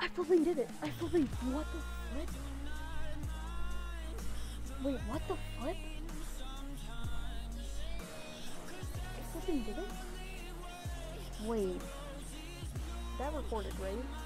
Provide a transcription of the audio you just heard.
flipping did it! I flipping, what the flip? Wait, what the flip? I flipping did it? Wait. That recorded, right?